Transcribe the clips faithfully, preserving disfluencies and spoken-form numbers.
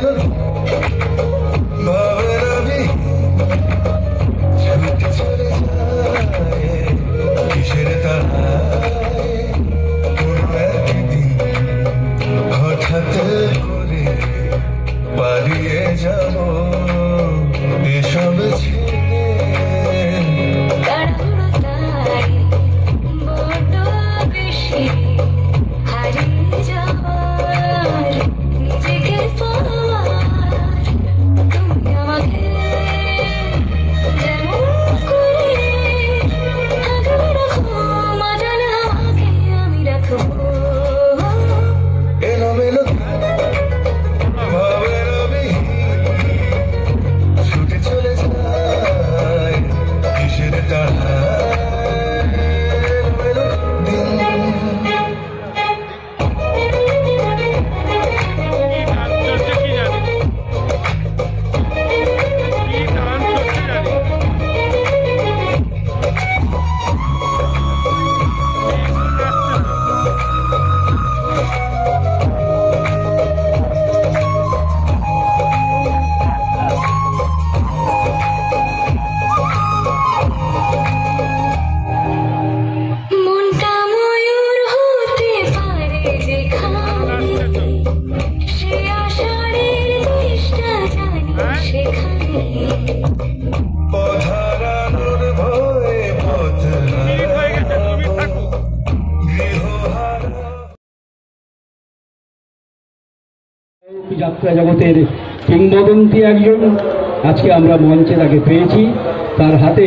যাত্রা জগতের কিংবদন্তি একজন আজকে আমরা মঞ্চে তাকে পেয়েছি। তার হাতে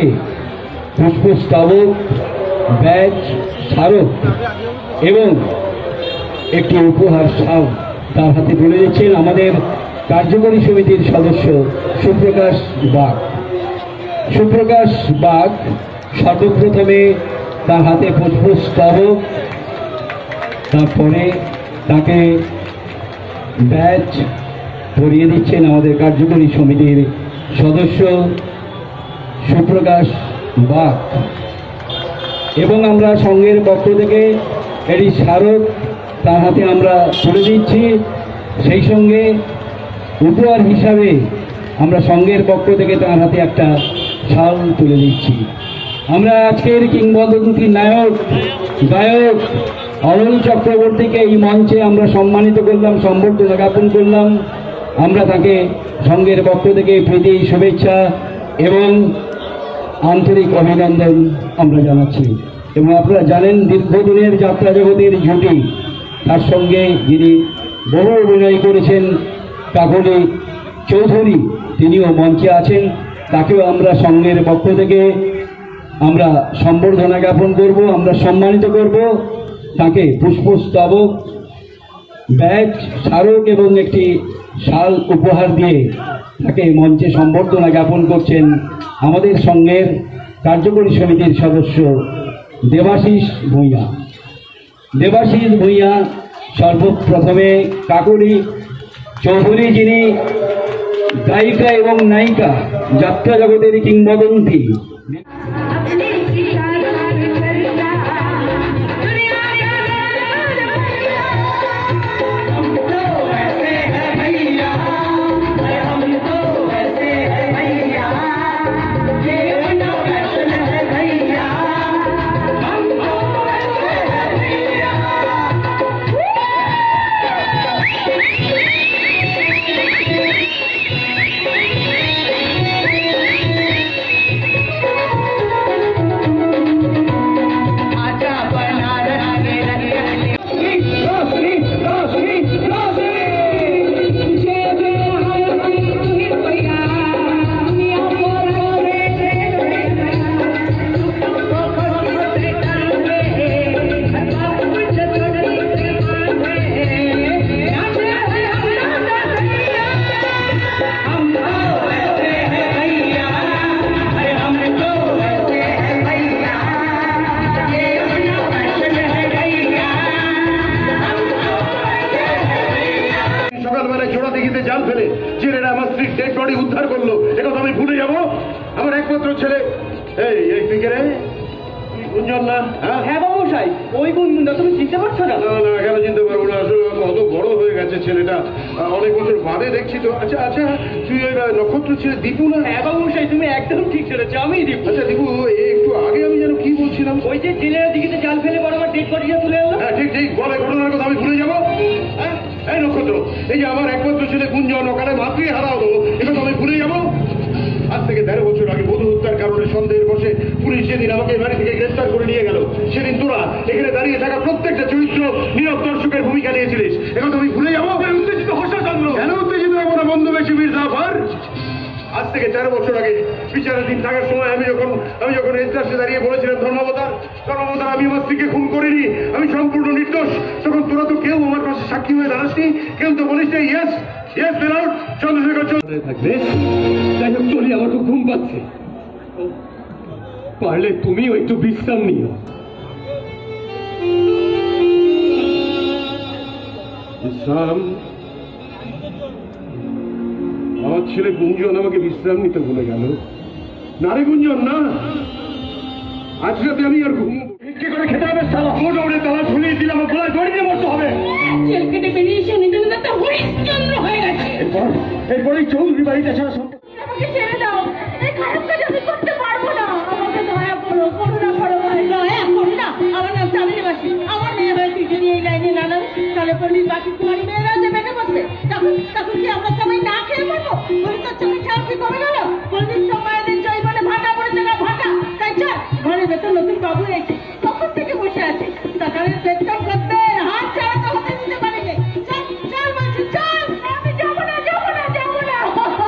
পুষ্পস্তবক, ব্যাজ, স্মারক এবং একটি উপহার শাল তার হাতে তুলে দিচ্ছেন আমাদের কার্যকরী সমিতির সদস্য সুপ্রকাশ বাগ। সুপ্রকাশ বাগ সর্বপ্রথমে তার হাতে পুষ্পস্তবক, তারপরে তাকে ব্যাচ পরিয়ে দিচ্ছেন আমাদের কার্যকরী সমিতির সদস্য সুপ্রকাশ বাগ। এবং আমরা সংঘের পক্ষ থেকে এটি স্মারক তার হাতে আমরা তুলে দিচ্ছি। সেই সঙ্গে উপহার হিসাবে আমরা সংঘের পক্ষ থেকে তার হাতে একটা শাল তুলে দিচ্ছি। আমরা আজকের কিংবদন্তি নায়ক গায়ক অরুণ চক্রবর্তীকে এই মঞ্চে আমরা সম্মানিত করলাম, সম্বর্ধনা জ্ঞাপন করলাম। আমরা তাকে সংঘের পক্ষ থেকে প্রীতি, শুভেচ্ছা এবং আন্তরিক অভিনন্দন আমরা জানাচ্ছি। এবং আপনারা জানেন দীর্ঘদিনের যাত্রা জগতের জুটি, তার সঙ্গে যিনি বহু অভিনয় করেছেন কাকলি চৌধুরী, তিনিও মঞ্চে আছেন। তাকেও আমরা সংঘের পক্ষ থেকে আমরা সম্বর্ধনা জ্ঞাপন করব, আমরা সম্মানিত করব। তাকে পুষ্পস্তবক, ব্যাজ, স্মারক এবং একটি শাল উপহার দিয়ে তাকে মঞ্চে সম্বর্ধনা জ্ঞাপন করছেন আমাদের সংঘের কার্যকরী সমিতির সদস্য দেবাশিস ভূঁইয়া। দেবাশিস ভূঁইয়া সর্বপ্রথমে কাকলি চৌধুরী, যিনি গায়িকা এবং নায়িকা, যাত্রা জগতের কিংবদন্তি। জাল ফেলে ছেলেরা আমার স্ত্রীর ডেড বডি উদ্ধার করলো, একথা আমি ভুলে যাবো? আমার একমাত্র ছেলে। এই তুই কে রে? গুঞ্জন না? হ্যাঁ হ্যাঁ বাবুমশাই, ওই গুঞ্জনটা তুমি চিনতে পারছো না? না না কেন চিনতে পারবো না, আসলে কত বড় হয়ে গেছে ছেলেটা, অনেক বছর বাদে দেখছি তো। আচ্ছা আচ্ছা, তুই ওই নক্ষত্র ছেলে দীপু না? হ্যাঁ বাবুমশাই, তুমি একদম ঠিক চলেছো, আমি দীপু। আচ্ছা দীপু, এই একটু আগে আমি যেন কি বলছিলাম? ওই যে জেলের দিকে জাল ফেলে বড় আমার ডেড বডিটা তুলে এলো। হ্যাঁ ঠিক ঠিক, বলে ঘটনার কথা আমি ভুলে যাবো? হ্যাঁ এই নক্ষত্র, এই যে আমার একমাত্র ছেলে গুঞ্জন ওখানে মাতৃ হারা হলো, এটা তো আমি ভুলে যাবো? আজ থেকে তেরো বছর আগে বধূ হত্যার কারণে সন্দেহের বসে পুলিশ যেদিন আমাকে বাড়ি থেকে গ্রেফতার করে নিয়ে গেল, সেদিন তোরা এখানে দাঁড়িয়ে থাকা প্রত্যেকটা চরিত্র নীরব দর্শকের ভূমিকা নিয়েছিলিস, এখন তুমি ভুলে যাবো? উত্তেজিত হর্ষচন্দ্র, কেন উত্তেজিত হবো না বন্ধু বেশি বীর জাফর? আজ থেকে তেরো বছর আগে বিচারাধীন থাকার সময় আমি যখন আমি যখন এজলাসে দাঁড়িয়ে বলেছিলাম ধর্মাবতার ধর্মাবতার আমি আমার স্ত্রীকে খুন করিনি, আমি সম্পূর্ণ নির্দোষ, তখন তোরা তো কেউ আমার পাশে সাক্ষী হয়ে দাঁড়াসনি, কেউ তো বলিস না ইয়েস ইয়েস বেলাউট চন্দ্রশেখর চৌধুরী থাকবে। যাই হোক চলি, আমার খুব ঘুম পাচ্ছে, পারলে তুমিও একটু বিশ্রাম নিও। বিশ্রাম? আমার ছেলে গুঞ্জন আমাকে বিশ্রাম নিতে ভুলে গেল। না রে গুঞ্জন, না, আজ রাতে আমি আর ঘুম কি করে খেতে হবে? সালা মোটামুটি তালা ঝুলিয়ে দিলে আমার গলায় দড়ি দিয়ে মরতে হবে। জেল কেটে বেরিয়ে এসে নিজের মধ্যে একটা হরিশ্চন্দ্র হয়ে গেছে। এরপর এরপরেই চৌধুরী বাড়িতে ছাড়া সম্ভব। আমাকে ছেড়ে দাও, এই খারাপ কাজ আমি করতে পারবো না। আমাকে দয়া করো, করুণা করো ভাই। দয়া করো না, আমার নাম চাঁদিনী মাসি, আমার মেয়ে হয়েছে যদি এই লাইনে না নাম তাহলে পড়লি বাকি কুমারী মেয়েরা যে বেঁধে বসবে, তখন তখন কি আমরা সবাই না খেয়ে পারবো? বলি তোর চোখে খেয়াল কি কমে গেল? বলবি সময়ের জৈবনে ভাটা পড়েছে না ভাটা, তাই চল ঘরের ভেতর নতুন বাবু এসে কখন থেকে বসে আছে, সকালের পেটটা করতে হাত ছাড়া তো হতে দিতে পারিনি। চল চল মাসি চল, আমি যাবো না যাবো না যাবো না।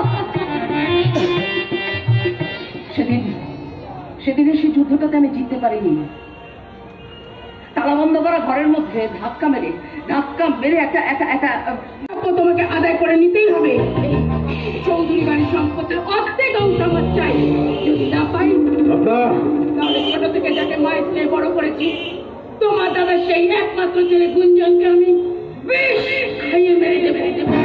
সেদিন সেদিনের সেই যুদ্ধটাতে আমি জিততে পারিনি। তালা বন্ধ করা ঘরের মধ্যে ধাক্কা মেরে ধাক্কা মেরে একটা একটা একটা তোমাকে আদায় করে নিতেই হবে। চৌধুরী বাড়ির সম্পত্তির অর্ধেক অংশ আমার চাই, যদি না পাই তাহলে ছোট থেকে যাকে মায়ের স্নেহে বড় করেছি তোমার দাদা সেই একমাত্র ছেলে গুঞ্জনকে আমি বেশ খাইয়ে মেরে দেবে।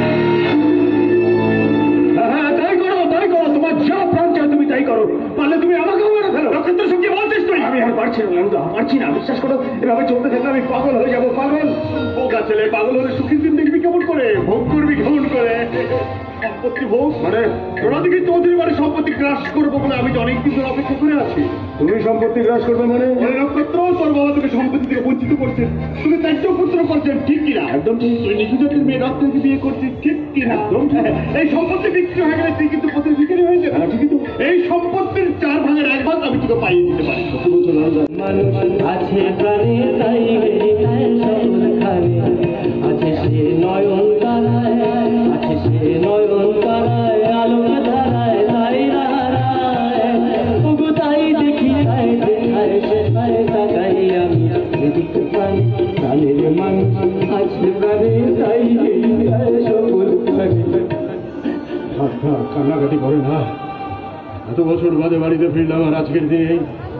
হ্যাঁ তাই করো, তাই করো, তোমার যা প্রাণ চায় তুমি তাই করো, পারলে তুমি আমাকেও মেরে ফেলো। নক্ষত্র সঙ্গে বলছিস তুই? আমি আর পারছি না নন্দা, পারছি না, বিশ্বাস করো, এভাবে চলতে থাকলে আমি পাগল হয়ে যাবো। পাগল বোকা ছেলে, পাগল হলে সুখী দিন দেখবি কেমন করে, ভোগ করবি কেমন করে। সম্পত্তি ভোগ মানে ওরা দিকে চৌধুরী বাড়ির সম্পত্তি গ্রাস করবো বলে আমি তো অনেকদিন ধরে অপেক্ষা করে আছি। তুমি সম্পত্তি গ্রাস করবে মানে? নক্ষত্র, তোর বাবা তোকে সম্পত্তি থেকে বঞ্চিত করছেন, তুমি ত্যায্য পুত্র করছেন, ঠিক কিনা? একদম ঠিক। তুই নিশুজাতির মেয়ে রক্তকে বিয়ে করছিস, ঠিক কিনা? একদম ঠিক। এই সম্পত্তি বিক্রি হয়ে গেলে তুই কিন্তু পথে বিক্রি হয়ে যাবে। হ্যাঁ ঠিকই তো। এই সম্পত্তির চার ভাগের এক ভাগ আমি তোকে পাইয়ে দিতে পারি। সত্যি বলছো না? মানুষ আছে প্রাণে তাই বেরিয়ে সকল খানে, আছে সে নয়ন তারায়, আছে সে নয়ন তারায়, আলোক ধারায় তাই রায়, ওগো তাই দেখি তাই দেখায় সে তাই তাকাই আমি, এদিক পাই প্রাণের মানুষ আছে প্রাণে তাই বেরিয়ে সকল খানে। কান্নাকাটি করে না, এত বছর বাদে বাড়িতে ফিরলাম, আর আজকের দিনে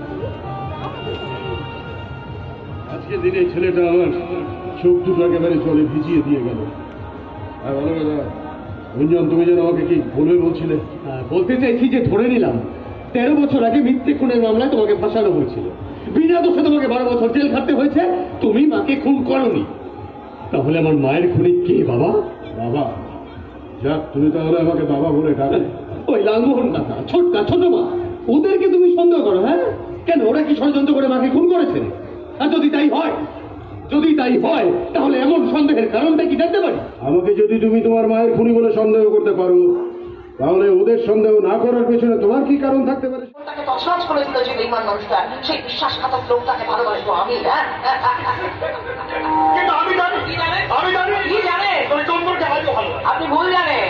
আজকের দিনে ছেলেটা আমার চোখ দুটো একেবারে জলে ভিজিয়ে দিয়ে গেল। আর বলো দাদা গুঞ্জন, তুমি যেন আমাকে কি বলবে বলছিলে? বলতে চাইছি যে ধরে নিলাম তেরো বছর আগে মিথ্যে খুনের মামলায় তোমাকে ফাঁসানো হয়েছিল, বিনা দোষে তোমাকে বারো বছর জেল খাটতে হয়েছে, তুমি মাকে খুন করোনি, তাহলে আমার মায়ের খুনি কে বাবা? বাবা? যাক, তুমি তাহলে আমাকে বাবা বলে ডাকে। ওই লালমোহন কাকা, ছোটকা, ছোট মা, ওদেরকে তুমি সন্দেহ করো? হ্যাঁ কেন, ওরা কি ষড়যন্ত্র করে মাকে খুন করেছে? আর যদি তাই হয় যদি তাই হয় তাহলে এমন সন্দেহের কারণটা কি জানতে পারি? আমাকে যদি তুমি তোমার মায়ের খুনি বলে সন্দেহ করতে পারো, তাহলে ওদের সন্দেহ না করার পেছনে তোমার কি কারণ থাকতে পারে? তাকে তছনছ করে দিল যে বেঈমান মানুষটা, সেই বিশ্বাসঘাতক লোকটাকে ভালোবাসবো আমি। হ্যাঁ কিন্তু আমি জানি, কি জানেন? আমি জানি কি জানেন? তুমি চন্দ্রকে ভালো ভালো। আপনি ভুল জানেন।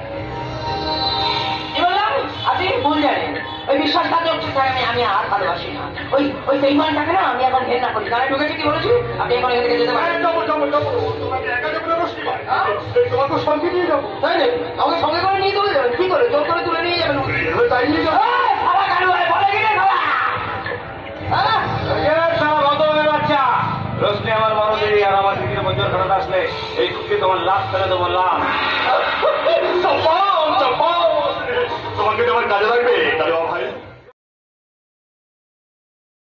কি বললাম? আপনি ভুল জানেন। ওই বিশ্বাসঘাতক আমি আমি আর ভালোবাসি না। ওই ওই বেঈমানটাকে না আমি এখন ঘেন্না করি। তারা ঢুকেছে কি বলেছি? আপনি এখন এখান থেকে যেতে পারেন। যাবো যাবো যাবো, তোমাকে একা যাবো না রশ্মি ভাই, তোমাকে সঙ্গে নিয়ে যাবো। তাই না? আমাকে সঙ্গে করে নিয়ে চলে যাবেন? কি করে জোর করে তুলে নিয়ে যাবেন? তাই নিয়ে যাবো। খাওয়া কালু হয় বলে কিনে খাওয়া। হ্যাঁ বাচ্চা রশ্মি আমার মানবী আর আমার দিদির মঞ্জুর করাতে আসলে এই কুকি তোমার লাভ ফেলে তো বললাম। তোমাকে তোমার কাজে লাগবে, তাহলে ভাই